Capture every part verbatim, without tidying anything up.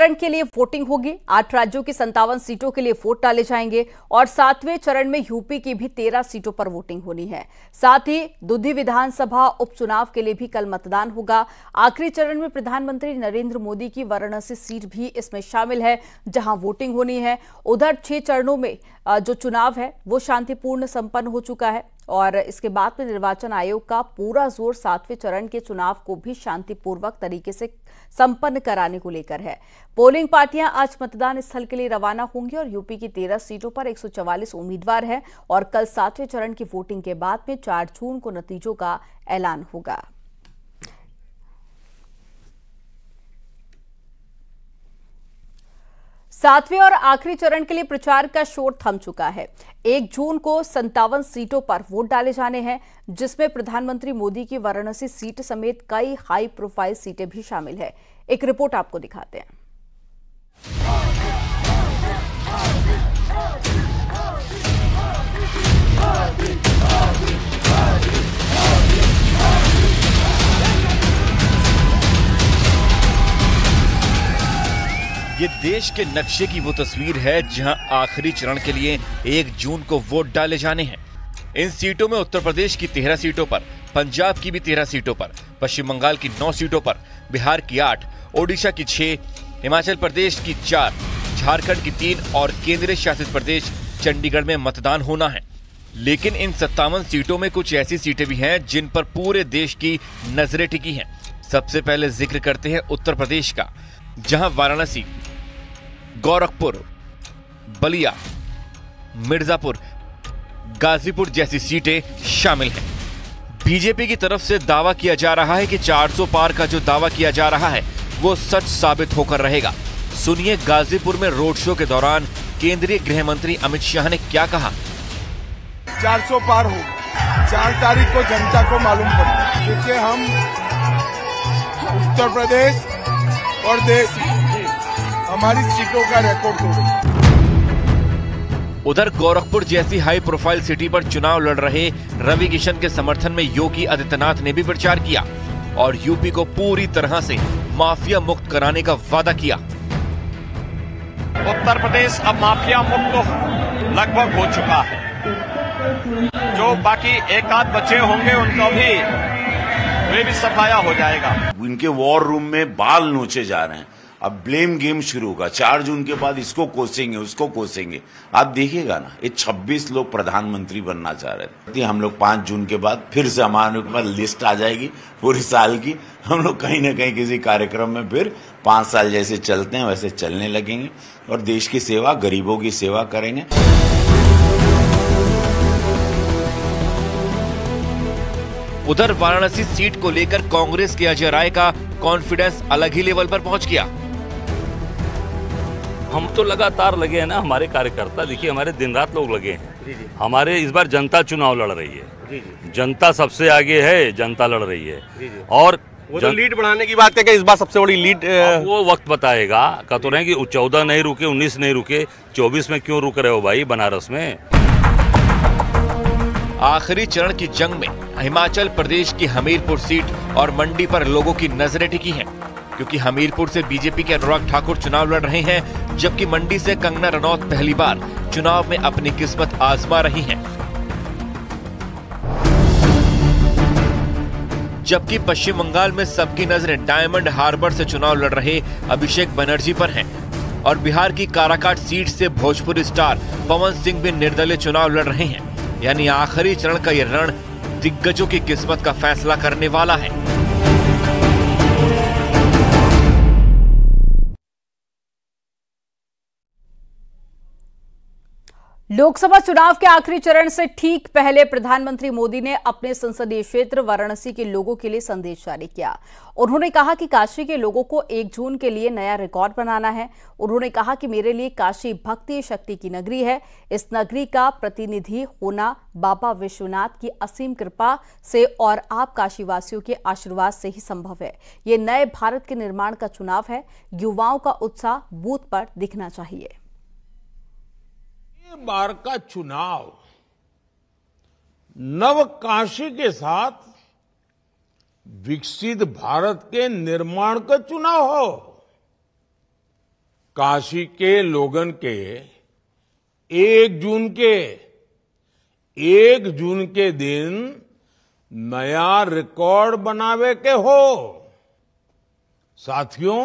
चरण के लिए वोटिंग होगी। आठ राज्यों की संतावन सीटों के लिए वोट डाले जाएंगे और सातवें चरण में यूपी की भी तेरह सीटों पर वोटिंग होनी है। साथ ही दुधी विधानसभा उपचुनाव के लिए भी कल मतदान होगा। आखिरी चरण में प्रधानमंत्री नरेंद्र मोदी की वाराणसी सीट भी इसमें शामिल है, जहां वोटिंग होनी है। उधर छह चरणों में जो चुनाव है वो शांतिपूर्ण संपन्न हो चुका है और इसके बाद में निर्वाचन आयोग का पूरा जोर सातवें चरण के चुनाव को भी शांतिपूर्वक तरीके से संपन्न कराने को लेकर है। पोलिंग पार्टियां आज मतदान स्थल के लिए रवाना होंगी और यूपी की तेरह सीटों पर एक सौ चवालीस उम्मीदवार हैं और कल सातवें चरण की वोटिंग के बाद में चार जून को नतीजों का ऐलान होगा। सातवें और आखिरी चरण के लिए प्रचार का शोर थम चुका है। एक जून को संतावन सीटों पर वोट डाले जाने हैं, जिसमें प्रधानमंत्री मोदी की वाराणसी सीट समेत कई हाई प्रोफाइल सीटें भी शामिल है। एक रिपोर्ट आपको दिखाते हैं। ये देश के नक्शे की वो तस्वीर है जहां आखिरी चरण के लिए एक जून को वोट डाले जाने हैं। इन सीटों में उत्तर प्रदेश की तेरह सीटों पर, पंजाब की भी तेरह सीटों पर, पश्चिम बंगाल की नौ सीटों पर, बिहार की आठ, ओडिशा की छह, हिमाचल प्रदेश की चार, झारखंड की तीन और केंद्रीय शासित प्रदेश चंडीगढ़ में मतदान होना है। लेकिन इन सत्तावन सीटों में कुछ ऐसी सीटें भी हैं जिन पर पूरे देश की नजरें टिकी हैं। सबसे पहले जिक्र करते हैं उत्तर प्रदेश का, जहां वाराणसी, गोरखपुर, बलिया, मिर्जापुर, गाजीपुर जैसी सीटें शामिल हैं। बीजेपी की तरफ से दावा किया जा रहा है कि चार सौ पार का जो दावा किया जा रहा है वो सच साबित होकर रहेगा। सुनिए गाजीपुर में रोड शो के दौरान केंद्रीय गृह मंत्री अमित शाह ने क्या कहा। चार सौ पार हो, चार तारीख को जनता को मालूम पड़ेगा। देखिए, हम उत्तर प्रदेश और देश हमारी सीटों का रिकॉर्ड तोड़ेंगे। उधर गोरखपुर जैसी हाई प्रोफाइल सिटी पर चुनाव लड़ रहे रवि किशन के समर्थन में योगी आदित्यनाथ ने भी प्रचार किया और यूपी को पूरी तरह से माफिया मुक्त कराने का वादा किया। उत्तर प्रदेश अब माफिया मुक्त लगभग हो चुका है। जो बाकी एक आध बचे होंगे उनको भी वे भी सफाया हो जाएगा। इनके वॉर रूम में बाल नोचे जा रहे हैं। अब ब्लेम गेम शुरू होगा। चार जून के बाद इसको कोसेंगे, उसको कोसेंगे। आप देखिएगा ना, ये छब्बीस लोग प्रधानमंत्री बनना चाह रहे थे। हम लोग पांच जून के बाद फिर से हमारे पास लिस्ट आ जाएगी पूरी साल की। हम लोग कहीं ना कहीं किसी कार्यक्रम में फिर पांच साल जैसे चलते हैं वैसे चलने लगेंगे और देश की सेवा, गरीबों की सेवा करेंगे। उधर वाराणसी सीट को लेकर कांग्रेस के अजय राय का कॉन्फिडेंस अलग ही लेवल पर पहुंच गया। हम तो लगातार लगे हैं ना, हमारे कार्यकर्ता देखिए, हमारे दिन रात लोग लगे हैं। हमारे इस बार जनता चुनाव लड़ रही है, जनता सबसे आगे है, जनता लड़ रही है। और वो जन... तो लीड बढ़ाने की बात है कि इस बार सबसे बड़ी लीड वो वक्त बताएगा। कह तो रहे कि चौदह नहीं रुके, उन्नीस नहीं रुके, चौबीस में क्यों रुक रहे हो भाई बनारस में। आखिरी चरण की जंग में हिमाचल प्रदेश की हमीरपुर सीट और मंडी पर लोगों की नजरें टिकी हैं, क्योंकि हमीरपुर से बीजेपी के अनुराग ठाकुर चुनाव लड़ रहे हैं, जबकि मंडी से कंगना रनौत पहली बार चुनाव में अपनी किस्मत आजमा रही हैं। जबकि पश्चिम बंगाल में सबकी नजरें डायमंड हार्बर से चुनाव लड़ रहे अभिषेक बनर्जी पर हैं और बिहार की काराकाट सीट से भोजपुरी स्टार पवन सिंह भी निर्दलीय चुनाव लड़ रहे हैं। यानी आखिरी चरण का यह रण दिग्गजों की किस्मत का फैसला करने वाला है। लोकसभा चुनाव के आखिरी चरण से ठीक पहले प्रधानमंत्री मोदी ने अपने संसदीय क्षेत्र वाराणसी के लोगों के लिए संदेश जारी किया। उन्होंने कहा कि काशी के लोगों को एक जून के लिए नया रिकॉर्ड बनाना है। उन्होंने कहा कि मेरे लिए काशी भक्ति शक्ति की नगरी है। इस नगरी का प्रतिनिधि होना बाबा विश्वनाथ की असीम कृपा से और आप काशीवासियों के आशीर्वाद से ही संभव है। ये नए भारत के निर्माण का चुनाव है। युवाओं का उत्साह बूथ पर दिखना चाहिए। बार का चुनाव नव काशी के साथ विकसित भारत के निर्माण का चुनाव हो। काशी के लोगन के एक जून के एक जून के दिन नया रिकॉर्ड बनावे के हो। साथियों,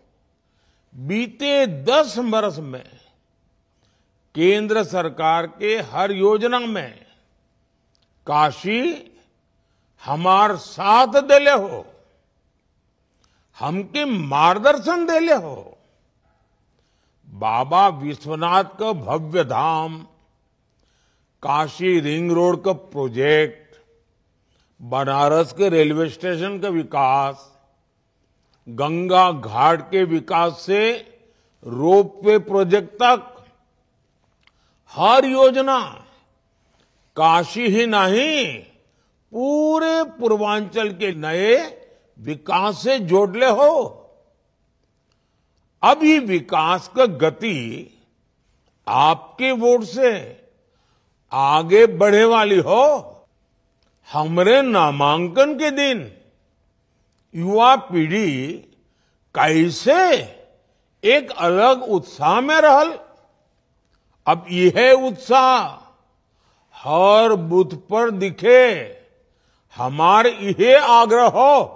बीते दस वर्ष में केंद्र सरकार के हर योजना में काशी हमार साथ देले हो, हमके मार्गदर्शन देले हो। बाबा विश्वनाथ का भव्य धाम, काशी रिंग रोड का प्रोजेक्ट, बनारस के रेलवे स्टेशन का विकास, गंगा घाट के विकास से रोपवे प्रोजेक्ट तक हर योजना काशी ही नहीं पूरे पूर्वांचल के नए विकास से जोड़ले हो। अभी विकास का गति आपके वोट से आगे बढ़े वाली हो। हमरे नामांकन के दिन युवा पीढ़ी कैसे एक अलग उत्साह में रहल, अब यह उत्साह हर बूथ पर दिखे, हमार यह आग्रह हो।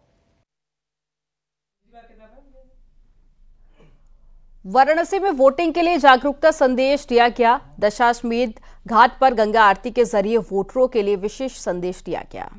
वाराणसी में वोटिंग के लिए जागरूकता संदेश दिया गया। दशाश्वमेध घाट पर गंगा आरती के जरिए वोटरों के लिए विशेष संदेश दिया गया।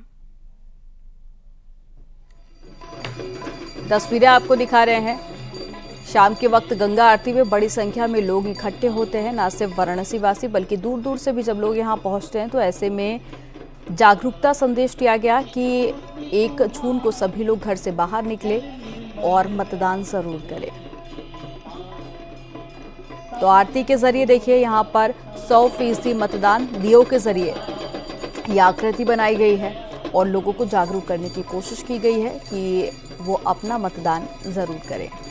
तस्वीरें आपको दिखा रहे हैं। शाम के वक्त गंगा आरती में बड़ी संख्या में लोग इकट्ठे होते हैं। न सिर्फ वाराणसी वासी बल्कि दूर दूर से भी जब लोग यहां पहुंचते हैं तो ऐसे में जागरूकता संदेश दिया गया कि एक जून को सभी लोग घर से बाहर निकले और मतदान जरूर करें। तो आरती के जरिए देखिए यहाँ पर सौ फीसदी मतदान दियों के जरिए ये आकृति बनाई गई है और लोगों को जागरूक करने की कोशिश की गई है कि वो अपना मतदान जरूर करें।